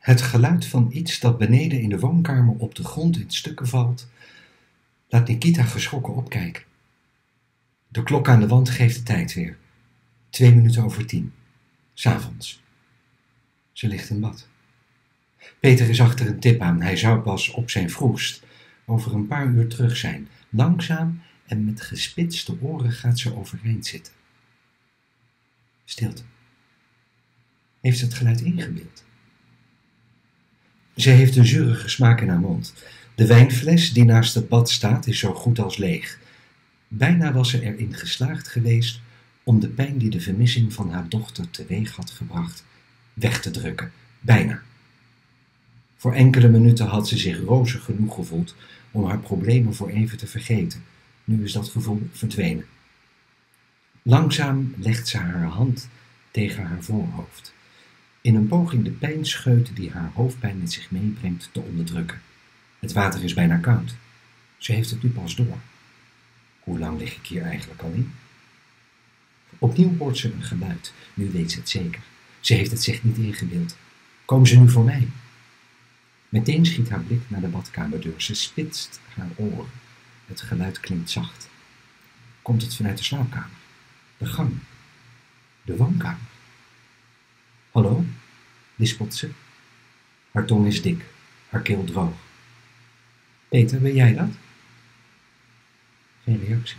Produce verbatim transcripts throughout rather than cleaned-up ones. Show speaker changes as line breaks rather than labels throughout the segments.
Het geluid van iets dat beneden in de woonkamer op de grond in stukken valt, laat Nikita geschrokken opkijken. De klok aan de wand geeft de tijd weer. Twee minuten over tien. 's Avonds. Ze ligt in bad. Peter is achter een tip aan. Hij zou pas op zijn vroegst over een paar uur terug zijn. Langzaam en met gespitste oren gaat ze overeind zitten. Stilte. Heeft ze het geluid ingebeeld? Ze heeft een zurige smaak in haar mond. De wijnfles die naast het bad staat is zo goed als leeg. Bijna was ze erin geslaagd geweest om de pijn die de vermissing van haar dochter teweeg had gebracht weg te drukken. Bijna. Voor enkele minuten had ze zich rozig genoeg gevoeld om haar problemen voor even te vergeten. Nu is dat gevoel verdwenen. Langzaam legt ze haar hand tegen haar voorhoofd, in een poging de pijnscheuten die haar hoofdpijn met zich meebrengt te onderdrukken. Het water is bijna koud. Ze heeft het nu pas door. Hoe lang lig ik hier eigenlijk al in? Opnieuw hoort ze een geluid. Nu weet ze het zeker. Ze heeft het zich niet ingebeeld. Komen ze nu voor mij? Meteen schiet haar blik naar de badkamerdeur. Ze spitst haar oren. Het geluid klinkt zacht. Komt het vanuit de slaapkamer? De gang? De woonkamer? Hallo? Lispelt ze. Haar tong is dik, haar keel droog. Peter, ben jij dat? Geen reactie.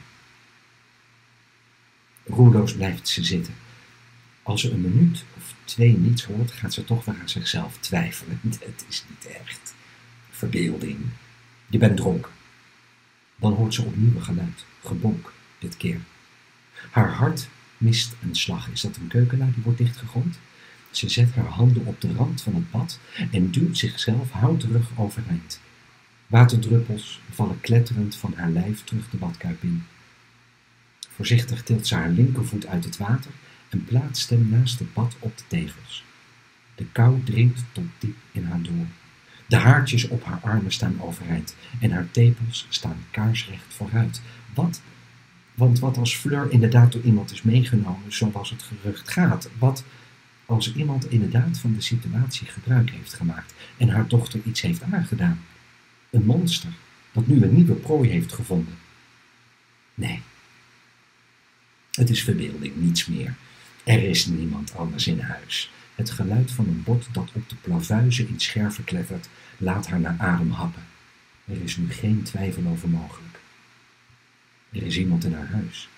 Roerloos blijft ze zitten. Als ze een minuut of twee niets hoort, gaat ze toch weer aan zichzelf twijfelen. Het is niet echt. Verbeelding. Je bent dronken. Dan hoort ze opnieuw een geluid. Gebonk, dit keer. Haar hart mist een slag. Is dat een keukenlaar die wordt dichtgegooid? Ze zet haar handen op de rand van het bad en duwt zichzelf houterig overeind. Waterdruppels vallen kletterend van haar lijf terug de badkuip in. Voorzichtig tilt ze haar linkervoet uit het water en plaatst hem naast het bad op de tegels. De kou dringt tot diep in haar door. De haartjes op haar armen staan overeind en haar tepels staan kaarsrecht vooruit. Wat? Want wat als Fleur inderdaad door iemand is meegenomen, zoals het gerucht gaat? Wat als iemand inderdaad van de situatie gebruik heeft gemaakt en haar dochter iets heeft aangedaan? Een monster dat nu een nieuwe prooi heeft gevonden. Nee. Het is verbeelding, niets meer. Er is niemand anders in huis. Het geluid van een bord dat op de plavuizen in scherven klettert, laat haar naar adem happen. Er is nu geen twijfel over mogelijk. Er is iemand in haar huis.